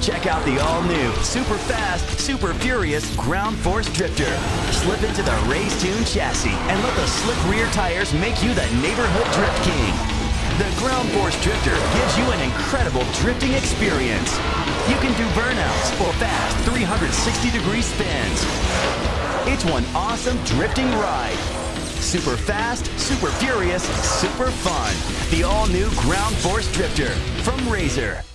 Check out the all-new, super fast, super furious Ground Force Drifter. Slip into the race-tuned chassis and let the slick rear tires make you the neighborhood drift king. The Ground Force Drifter gives you an incredible drifting experience. You can do burnouts or fast 360-degree spins. It's one awesome drifting ride. Super fast, super furious, super fun. The all-new Ground Force Drifter from Razor.